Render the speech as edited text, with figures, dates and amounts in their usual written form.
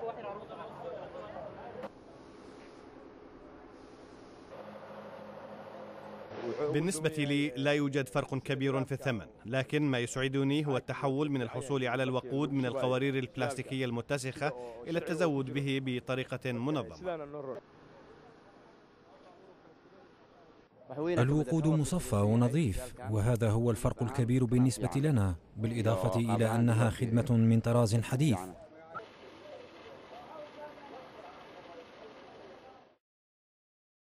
بالنسبة لي لا يوجد فرق كبير في الثمن، لكن ما يسعدني هو التحول من الحصول على الوقود من القوارير البلاستيكية المتسخة إلى التزود به بطريقة منظمة. الوقود مصفى ونظيف، وهذا هو الفرق الكبير بالنسبة لنا، بالإضافة إلى أنها خدمة من طراز حديث.